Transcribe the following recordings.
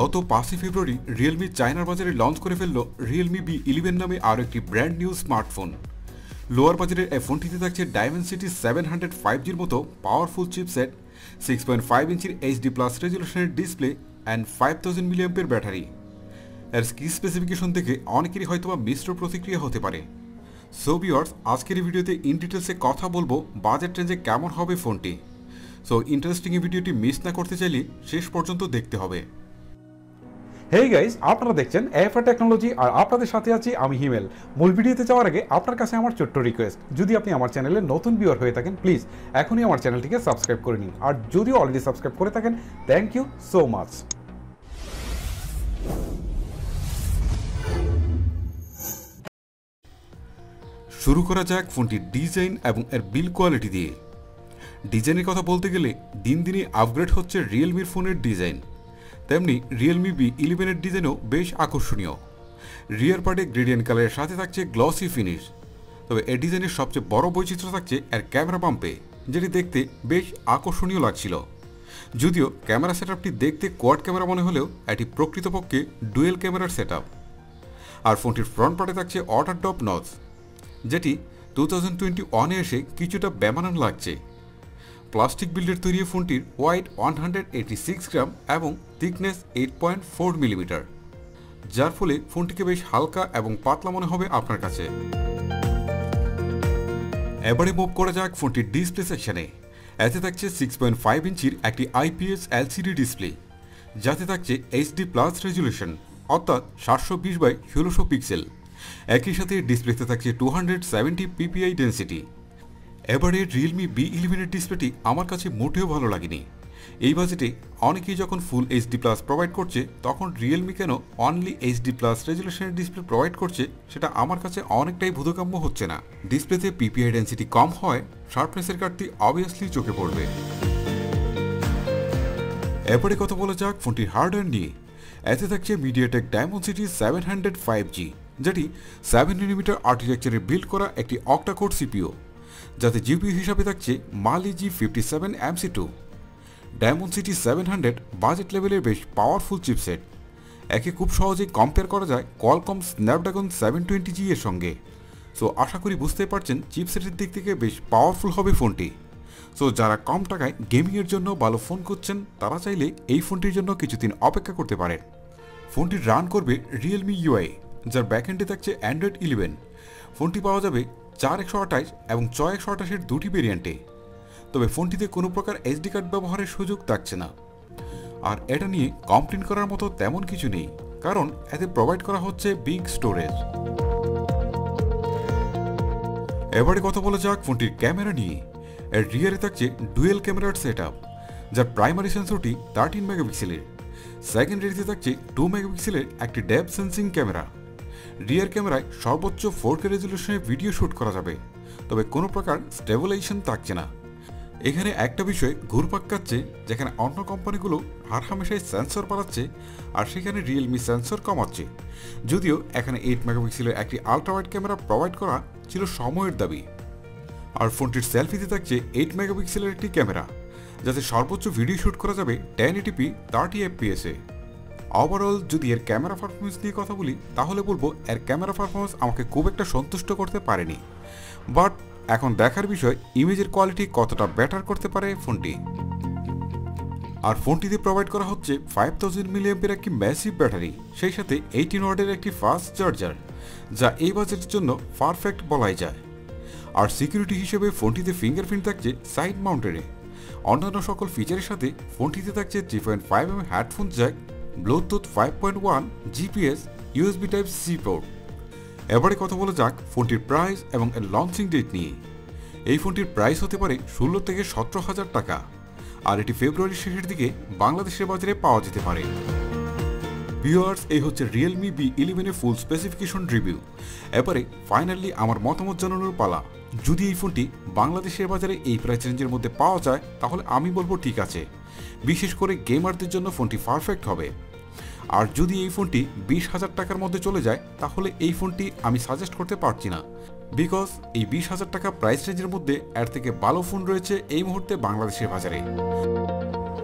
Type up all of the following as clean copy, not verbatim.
গত 5 ফেব্রুয়ারি রিয়েলমি চায়নার বাজারে লঞ্চ করে ফেলল রিয়েলমি V11 নামে আরও একটি ব্র্যান্ড নিউ স্মার্টফোন। লোয়ার বাজারের এই ফোনটিতে থাকছে ডায়মেনসিটি 705G'র মতো পাওয়ারফুল চিপসেট, 6.5 ইঞ্চির HD+ রেজুলেশনের ডিসপ্লে অ্যান্ড 5000 mAh ব্যাটারি। এর কি স্পেসিফিকেশন দেখে অনেকেরই হয়তোবা মিশ্র প্রতিক্রিয়া হতে পারে। সো ভিউয়ার্স, আজকের এই ভিডিওতে ইন ডিটেলসে কথা বলবো বাজেট রেঞ্জে কেমন হবে ফোনটি। সো ইন্টারেস্টিং এই ভিডিওটি মিস না করতে চাইলে শেষ পর্যন্ত দেখতে হবে। হেই গাইস, আপনারা দেখছেন AFR টেকনোলজি আর আপনাদের সাথে আছি আমি হিমেল। মূল ভিডিওতে যাওয়ার আগে আপনার কাছে আমার ছোট্ট রিকোয়েস্ট, যদি আপনি আমার চ্যানেলে নতুন ভিউয়ার হয়ে থাকেন প্লিজ এখনই আমার চ্যানেলটিকে সাবস্ক্রাইব করে নিন, আর যদি অলরেডি সাবস্ক্রাইব করে থাকেন থ্যাংক ইউ সো মাচ। শুরু করা যাক ফোনটির ডিজাইন এবং এর বিল্ড কোয়ালিটি দিয়ে। ডিজাইনের কথা বলতে গেলে দিন দিনই আপগ্রেড হচ্ছে রিয়েলমির ফোনের ডিজাইন, তেমনি রিয়েলমি V11 এর ডিজাইনও বেশ আকর্ষণীয়। রিয়ার পার্টে গ্রেডিয়েন্ট কালারের সাথে থাকছে গ্লসি ফিনিশ। তবে এর ডিজাইনের সবচেয়ে বড় বৈচিত্র্য থাকছে এর ক্যামেরা পাম্পে, যেটি দেখতে বেশ আকর্ষণীয় লাগছিল। যদিও ক্যামেরা সেটআপটি দেখতে কোয়াড ক্যামেরা মনে হলেও এটি প্রকৃতপক্ষে ডুয়েল ক্যামেরার সেটআপ। আর ফোনটির ফ্রন্ট পার্টে থাকছে ওয়াটার ড্রপ নচ, যেটি 2021-এ এসে কিছুটা বেমানান লাগছে। প্লাস্টিক বিল্ডের তৈরি ফোনটির ওয়াইড 186 গ্রাম এবং থিকনেস 8.4 মিলিমিটার, যার ফলে ফোনটিকে বেশ হালকা এবং পাতলা মনে হবে আপনার কাছে। এবারে মুভ করা যাক ফোনটির ডিসপ্লে সেকশনে। এতে থাকছে 6.5 ইঞ্চির একটি IPS LCD ডিসপ্লে, যাতে থাকছে HD+ রেজুলেশন অর্থাৎ 720x1600 পিক্সেল। একই সাথে ডিসপ্লেতে থাকছে 270 ppi ডেন্সিটি। এবারে রিয়েলমি V11 এর ডিসপ্লেটি আমার কাছে মোটেও ভালো লাগেনি। এই বাজেটে অনেকেই যখন ফুল HD+ প্রোভাইড করছে, তখন রিয়েলমি কেন অনলি HD+ রেজুলেশনের ডিসপ্লে প্রোভাইড করছে সেটা আমার কাছে অনেকটাই বোধগম্য হচ্ছে না। ডিসপ্লেতে ppi ডেন্সিটি কম হয়, শার্পনেসের ঘাটতি অবভিয়াসলি চোখে পড়বে। এবারে কথা বলা যাক ফোনটির হার্ডওয়্যার নিয়ে। এতে থাকছে মিডিয়াটেক ডায়মেনসিটি 705G, যেটি 7nm আর্কিটেকচারে বিল্ড করা একটি অক্টা-কোর CPU, যাতে জিপিইউ হিসাবে থাকছে মালি G57 MC2। ডায়মেনসিটি 700 বাজেট লেভেলের বেশ পাওয়ারফুল চিপসেট। একে খুব সহজেই কম্পেয়ার করা যায় কোয়ালকম স্ন্যাপড্রাগন 720G এর সঙ্গে। সো আশা করি বুঝতে পারছেন চিপসেটের দিক থেকে বেশ পাওয়ারফুল হবে ফোনটি। সো যারা কম টাকায় গেমিংয়ের জন্য ভালো ফোন খুঁজছেন, তারা চাইলে এই ফোনটির জন্য কিছুদিন অপেক্ষা করতে পারেন। ফোনটি রান করবে রিয়েলমি UI, যার ব্যাকএন্ডে থাকছে অ্যান্ড্রয়েড 11। ফোনটি পাওয়া যাবে 4128 এবং 6128-এর দুটি ভেরিয়েন্টে। তবে ফোনটিতে কোনো প্রকার SD কার্ড ব্যবহারের সুযোগ থাকছে না। আর এটা নিয়ে কমপ্লেন করার মতো তেমন কিছু নেই, কারণ এতে প্রোভাইড করা হচ্ছে বিগ স্টোরেজ। এবারে কথা বলা যাক ফোনটির ক্যামেরা নিয়ে। এর রিয়ারে থাকছে ডুয়েল ক্যামেরার সেটআপ, যার প্রাইমারি সেন্সরটি 13 মেগাপিক্সেলের। সেকেন্ডারিতে থাকছে 2 মেগাপিক্সেলের একটি ডেপথ সেন্সিং ক্যামেরা। রিয়ার ক্যামেরায় সর্বোচ্চ 4K রেজুলেশনে ভিডিও শ্যুট করা যাবে, তবে কোনো প্রকার স্টেবিলাইজেশন থাকছে না। এখানে একটা বিষয় ঘুরপাক খাচ্ছে, যেখানে অন্য কোম্পানিগুলো হামেশাই সেন্সর বাড়াচ্ছে আর সেখানে রিয়েলমি সেন্সর কমাচ্ছে। যদিও এখানে 8 মেগাপিক্সেলের একটি আলট্রাওয়াইড ক্যামেরা প্রোভাইড করা ছিল সময়ের দাবি। আর ফোনটির সেলফিতে থাকছে 8 মেগাপিক্সেলের একটি ক্যামেরা, যাতে সর্বোচ্চ ভিডিও শ্যুট করা যাবে 1080p 30 fps-এ। ওভারঅল যদি এর ক্যামেরা পারফরমেন্স নিয়ে কথা বলি, তাহলে বলবো এর ক্যামেরা পারফরমেন্স আমাকে খুব একটা সন্তুষ্ট করতে পারেনি। বাট এখন দেখার বিষয় ইমেজের কোয়ালিটি কতটা বেটার করতে পারে ফোনটি। আর ফোনটিতে প্রোভাইড করা হচ্ছে 5000 mAh একটি ম্যাসিভ ব্যাটারি, সেই সাথে 18 ওয়াটের একটি ফাস্ট চার্জার, যা এই বাজেটের জন্য পারফেক্ট বলাই যায়। আর সিকিউরিটি হিসেবে ফোনটিতে ফিঙ্গারপ্রিন্ট থাকছে সাইড মাউন্টেনে। অন্যান্য সকল ফিচারের সাথে ফোনটিতে থাকছে 3.5mm headphone jack, Bluetooth 5.1, GPS, USB Type-C port. এবারে কথা বলা যাক ফোনটির প্রাইস এবং এর লঞ্চিং ডেট নিয়ে। এই ফোনটির প্রাইস হতে পারে 16 থেকে 17,000 টাকা, আর এটি ফেব্রুয়ারির শেষের দিকে বাংলাদেশের বাজারে পাওয়া যেতে পারে। ভিউয়ার্স, এই হচ্ছে রিয়েলমি V11 এর ফুল স্পেসিফিকেশন রিভিউ। এবারে ফাইনালি আমার মতামত জানানোর পালা। যদি এই ফোনটি বাংলাদেশের বাজারে এই প্রাইস রেঞ্জের মধ্যে পাওয়া যায়, তাহলে আমি বলবো ঠিক আছে। বিশেষ করে গেমারদের জন্য ফোনটি পারফেক্ট হবে। আর যদি এই ফোনটি 20,000 টাকার মধ্যে চলে যায়, তাহলে এই ফোনটি আমি সাজেস্ট করতে পারছি না, বিকজ এই 20,000 টাকা প্রাইস রেঞ্জের মধ্যে এর থেকে ভালো ফোন রয়েছে এই মুহূর্তে বাংলাদেশের বাজারে।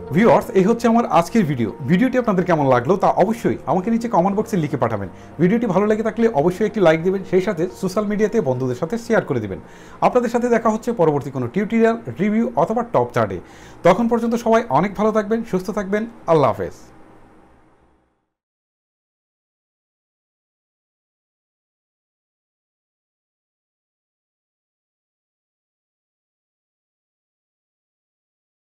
ভিউয়ার্স, এই হচ্ছে আমার আজকের ভিডিওটি আপনাদের কেমন লাগলো তা অবশ্যই আমাকে নিচে কমেন্ট বক্সে লিখে পাঠাবেন। ভিডিওটি ভালো লেগে থাকলে অবশ্যই একটি লাইক দিবেন, সেই সাথে সোশ্যাল মিডিয়াতে বন্ধুদের সাথে শেয়ার করে দিবেন। আপনাদের সাথে দেখা হচ্ছে পরবর্তী কোনো টিউটোরিয়াল, রিভিউ অথবা টপ চার্টে। তখন পর্যন্ত সবাই অনেক ভালো থাকবেন, সুস্থ থাকবেন। আল্লাহ হাফেজ।